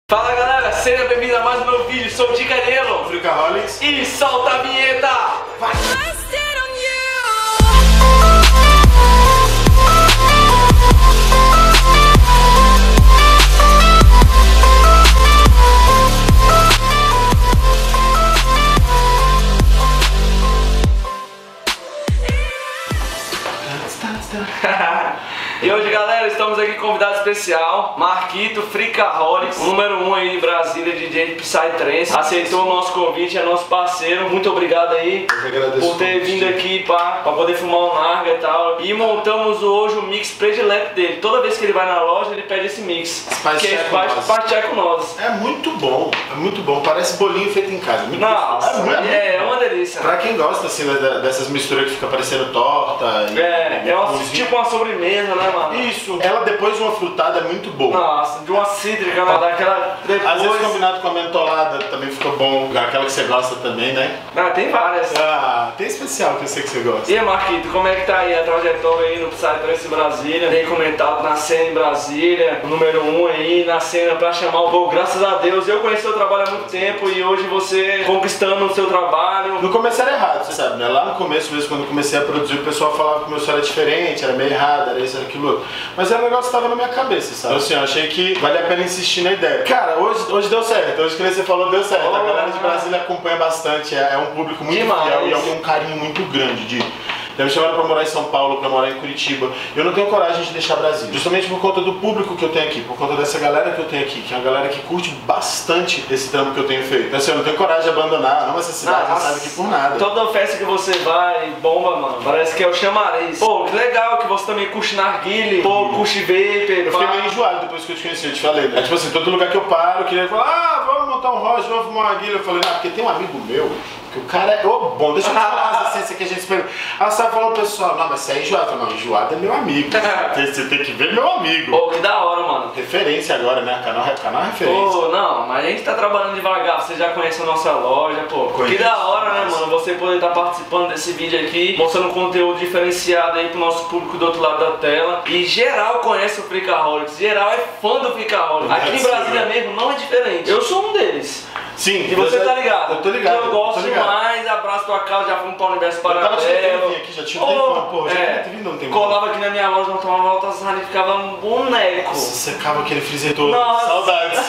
Fala galera, seja bem-vindo a mais um meu vídeo, sou o Dicanelo, Fricaholics, e solta a vinheta! Vai! E hoje, galera, estamos aqui com um convidado especial, Marquito Fricaholics, número 1 aí de Brasília, DJ de Psytrance. Aceitou o nosso convite, é nosso parceiro. Muito obrigado aí por ter vindo aqui pra poder filmar o Narga e tal. E montamos hoje o mix predileto dele. Toda vez que ele vai na loja, ele pede esse mix, que é Spice com Nozes. É muito bom, parece bolinho feito em casa. Muito Nossa, é uma delícia. Pra quem gosta assim dessas misturas que fica parecendo torta. Tipo uma sobremesa, né, mano? Isso. Ela depois de uma frutada é muito boa. Nossa, de uma cítrica, né? Daquela depois... Às vezes combinado com a mentolada também fica bom. Aquela que você gosta também, né? Ah, tem várias. Ah, tem especial que eu sei que você gosta. E aí, Marquito, como é que tá aí a trajetória aí no Psytrance em Brasília? Tem comentado na cena em Brasília, o número 1 aí, na cena pra chamar o povo. Graças a Deus, eu conheci o seu trabalho há muito tempo e hoje você conquistando o seu trabalho. No começo era errado, você sabe, né? Lá no começo mesmo, quando eu comecei a produzir, o pessoal falava que o meu som era diferente, era meio errado, era isso, era aquilo outro. Mas era um negócio que tava na minha cabeça, sabe? Assim, eu achei que vale a pena insistir na ideia. Cara, hoje deu certo, hoje que você falou deu certo. A galera de Brasília acompanha bastante, é um público muito fiel e é um carinho muito grande de... Me chamaram pra morar em São Paulo, pra morar em Curitiba. Eu não tenho coragem de deixar Brasília, justamente por conta do público que eu tenho aqui, por conta dessa galera que eu tenho aqui, que é uma galera que curte bastante esse trampo que eu tenho feito. Então assim, eu não tenho coragem de abandonar, não essa cidade, não sabe aqui por nada. Toda festa que você vai, bomba, mano. Parece que é o chamariz. Pô, que legal que você também curte narguile, pô, curte vape. Eu fiquei meio enjoado depois que eu te conheci, eu te falei, né? Tipo assim, todo lugar que eu paro, eu queria falar, vamos montar um rocha, vamos fumar uma narguile. Eu falei, não, porque tem um amigo meu, que o cara é... bom, deixa eu te falar as essências que a gente espera. Aí você vai falar pro pessoal, não, mas você é enjoado. Eu falei, não, enjoado é meu amigo. Você tem que ver meu amigo. Pô, que da hora, mano. Referência agora, né? Canal é referência. Pô, não, mas a gente tá trabalhando devagar, você já conhece a nossa loja, pô. Que da hora, né, mano? Você poder estar participando desse vídeo aqui, mostrando conteúdo diferenciado aí pro nosso público do outro lado da tela. E geral conhece o Fricaholics, geral é fã do Fricaholics. Aqui em Brasília mesmo não é diferente. Eu sou um deles. Sim, e você tá ligado? Eu tô ligado. Eu gosto demais, abraço tua casa, já fomos pra Universo Paralelo. Eu aqui, já tinha um tempo, porra, já tinha vindo um tempo. Colava aqui na minha loja, não tomava volta e ficava um boneco. Secava aquele freezer todo. Nossa. Saudades.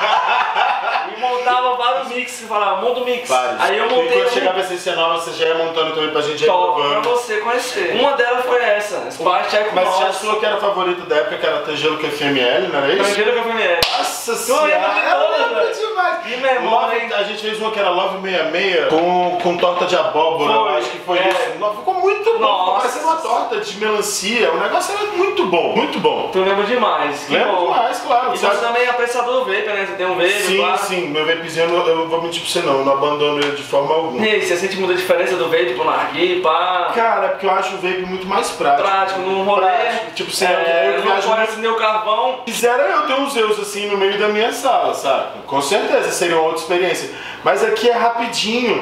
E montava vários mix, você falava, monta o mix. Vários. Aí eu montei. E quando chegava a essência nova, você já ia montando também pra gente ir provando. Pra você conhecer. Uma delas foi essa, Spice com Mas já falou que era a favorita da época, que era Tangelo com FML, não era isso? Tangelo com FML. Nossa senhora, eu lembro demais. Que memória. A gente fez uma que era Love 66 com torta de abóbora, eu acho que foi isso. Ficou muito bom, ficou parecendo uma torta de melancia, o negócio era muito bom, muito bom. Tu lembra demais. Lembro demais, claro. E você também é apreciador do vape, né? Você tem um vape, sim, claro. Sim, meu vapezinho eu não vou mentir pra você não, eu não abandono ele de forma alguma. E aí, você sente muita diferença do vape pro narguilé, pá? Cara, é porque eu acho o vape muito mais prático. Prático, num rolê. Tipo, você eu viajo não acender o carvão. Quisera eu ter uns Zeus assim no meio da minha sala, sabe? Com certeza seria uma outra experiência. Mas aqui é rapidinho.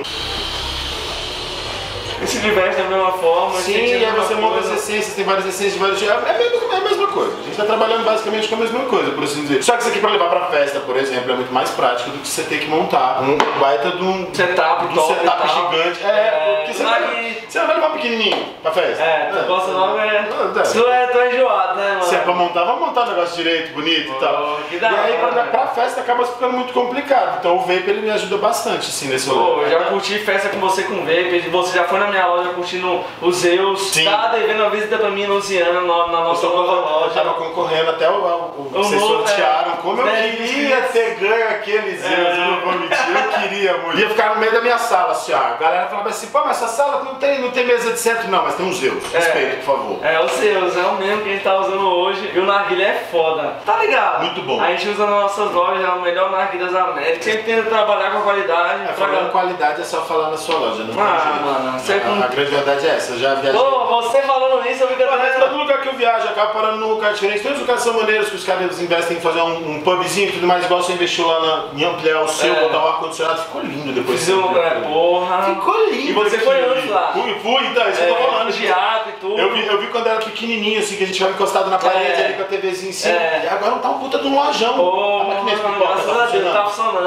E se diverte da mesma forma. Sim, e aí você monta as essências, tem várias essências de vários tipos. É a mesma coisa. A gente tá trabalhando basicamente com a mesma coisa, por assim dizer. Só que isso aqui pra levar pra festa, por exemplo, é muito mais prático do que você ter que montar um baita de um setup gigante. Porque você não vai levar pequenininho pra festa. Tu gosta logo tu é enjoado, né, mano? Se é pra montar, vamos montar um negócio direito, bonito e tal. E aí pra festa acaba ficando muito complicado. Então o vape ele me ajuda bastante, assim, nesse rolê. Eu já curti festa com você com vape, você já foi na minha loja curtindo os Zeus. Sim. Tá devendo uma visita pra mim, Luciana, na nossa nova loja. Eu tava concorrendo até vocês sortearam. Como eu queria ter ganho aqueles Zeus, eu não vou mentir, eu queria muito. Ia ficar no meio da minha sala, assim, ó. A galera falava assim, pô, mas essa sala não tem mesa de centro, não, mas tem uns Zeus. Respeito, por favor. Os Zeus, é o mesmo que a gente tá usando hoje. E o narguilé é foda. Tá ligado? Muito bom. A gente usa nas nossas lojas, é o melhor narguilé das Américas. Sempre tenta trabalhar com a qualidade. Falando qualidade é só falar na sua loja, não tem jeito. Mano, a grande verdade é essa, eu já viajei. Pô, você falando isso, eu fico até... Todo lugar que eu viajo, acabo parando num lugar diferente. Tem uns lugares que são maneiros, que os caras investem em fazer um pubzinho e tudo mais, igual você investiu lá em ampliar o seu, botar o ar-condicionado, ficou lindo depois. Porra. Ficou lindo. E você foi antes lá? Fui Fui, então, isso que eu tô falando. Teatro e tudo. Eu vi quando era pequenininho, assim, que a gente ficava encostado na parede ali com a TVzinha em cima. E agora tá um puta de um lojão. Pô, graças a Deus, tá funcionando.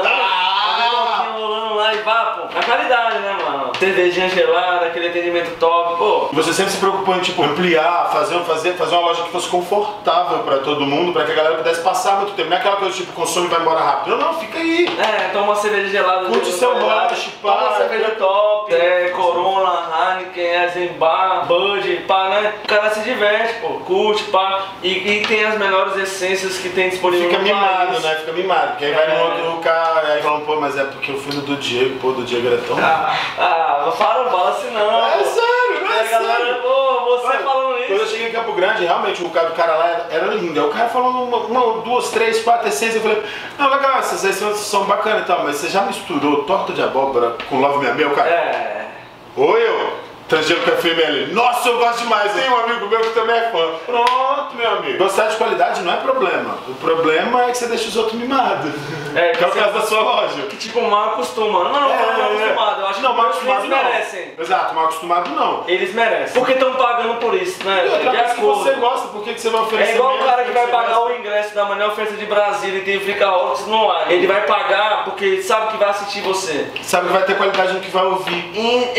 Rolando lá e pá, pô. A qualidade, né, mano? Cervejinha gelada, aquele atendimento top, pô. Você sempre se preocupou em, tipo, ampliar, fazer uma loja que fosse confortável pra todo mundo, pra que a galera pudesse passar muito tempo. Não é aquela coisa, tipo, consome e vai embora rápido. Não, fica aí. Toma uma cerveja gelada. Curte seu lanche, pá. Toma uma cerveja top. Corona, Heineken, Eisenbach, Bud, pá, né? O cara se diverte, pô. Curte, pá. E tem as melhores essências que tem disponível Fica no mimado, país. né? Fica mimado. Porque aí vai no outro cara, aí falam, pô, mas é porque eu fui no do Diego, pô, do Diego era tão... Não fala assim não. É sério, não é sério. Galera, pô, você falando isso. Quando eu cheguei em Campo Grande, realmente o cara lá era lindo. Aí o cara falou uma, duas, três, quatro essências. Eu falei, não, legal, essas essências são bacanas e tal, mas você já misturou torta de abóbora com Love Me Amei, cara? Oi, eu. Transgênero Café ML. Nossa, eu gosto demais. Tem um amigo meu que também é fã. Pronto, meu amigo. Gostar de qualidade não é problema. O problema é que você deixa os outros mimados. Que é o caso da sua loja. Que tipo, mal acostuma. Não, mal acostumado. Eu acho que mal acostumado eles merecem. Exato, mal acostumado não. Eles merecem. Porque estão pagando por isso, né? E outra coisa que você gosta, por que você vai oferecer? É igual o cara que vai pagar o ingresso da melhor festa de Brasília e tem o Fricarolis no ar. Ele vai pagar porque ele sabe que vai assistir você. Sabe que vai ter qualidade no que vai ouvir.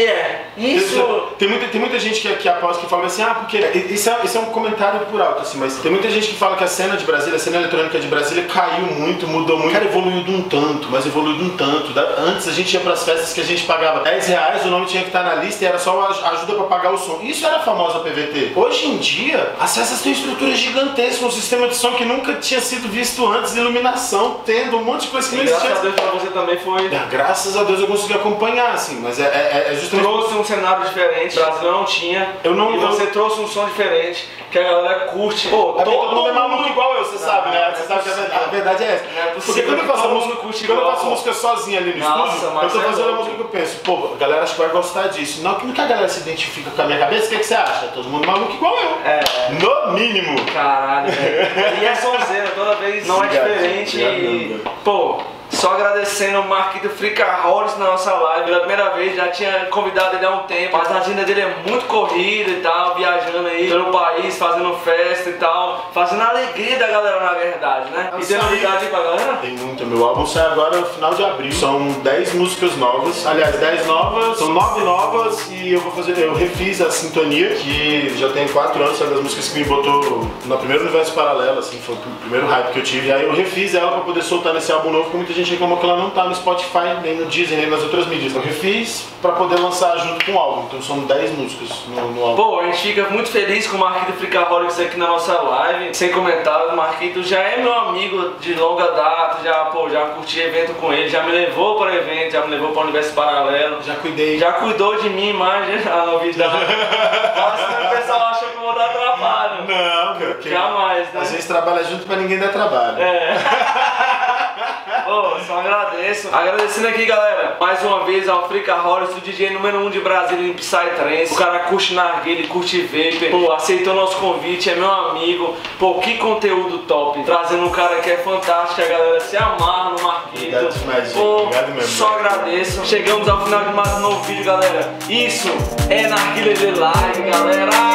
Isso. Tem muita gente que aposta, que fala assim, porque isso é um comentário por alto, assim, mas tem muita gente que fala que a cena de Brasília, a cena eletrônica de Brasília caiu muito, mudou muito. Cara, evoluiu de um tanto, mas evoluiu de um tanto. Antes a gente ia pras festas que a gente pagava R$10, o nome tinha que estar na lista e era só ajuda pra pagar o som. Isso era a famosa PVT. Hoje em dia, as festas têm estruturas gigantescas, um sistema de som que nunca tinha sido visto antes, iluminação, tendo um monte de coisa que não existia. Graças a Deus pra você também foi. Graças a Deus eu consegui acompanhar, assim, mas é justamente. Trouxe um cenário diferente. Brasil não tinha. E você trouxe um som diferente que a galera curte. Pô, todo mundo é maluco igual eu, você sabe, né? Você sabe que a verdade é essa. Porque quando eu faço música sozinha ali no estúdio, eu tô fazendo a música que eu penso, pô, a galera acho que vai gostar disso. Não que a galera se identifica com a minha cabeça, o que você acha? Todo mundo maluco igual eu. No mínimo. Caralho, velho. E é sonzeira, toda vez não é diferente. Pô. Só agradecendo o Marquito Fricarolis na nossa live. Pela primeira vez, já tinha convidado ele há um tempo. Mas a agenda dele é muito corrida e tal, viajando aí pelo país, fazendo festa e tal, fazendo a alegria da galera, na verdade, né? E tem novidade aí pra galera? Tem muita. Meu álbum sai agora no final de abril. São 10 músicas novas. Aliás, 10 novas, são 9 novas e eu refiz a Sintonia, que já tem 4 anos, sabe, das músicas que me botou no primeiro universo paralelo, assim, foi o primeiro hype que eu tive. E aí eu refiz ela pra poder soltar nesse álbum novo, porque muita gente reclamou que ela não tá no Spotify, nem no Deezer, nem nas outras mídias. Eu refiz pra poder lançar junto com o álbum, então são 10 músicas no álbum. Pô, a gente fica muito feliz com o Marquito Fricarolis aqui na nossa live, sem comentários. O Marquito já é meu amigo de longa data, já curti evento com ele, já me levou para evento, já me levou para o universo paralelo. Já cuidei. Já cuidou de mim mais, a novidade. Nossa, o pessoal achou que eu vou dar trabalho. Não, cara. Jamais, né? A gente trabalha junto pra ninguém dar trabalho. Pô, só agradeço. Agradecendo aqui, galera, mais uma vez ao Fricarolis, o DJ número 1 de Brasília em Psytrance. O cara curte narguilha, curte vape. Pô, aceitou nosso convite, é meu amigo. Pô, que conteúdo top. Trazendo um cara que é fantástico, a galera se amarra no Marquito. Obrigado demais, gente. Pô, obrigado mesmo. Só agradeço. Chegamos ao final de mais um novo vídeo, galera. Isso é Narguilha de Live, galera.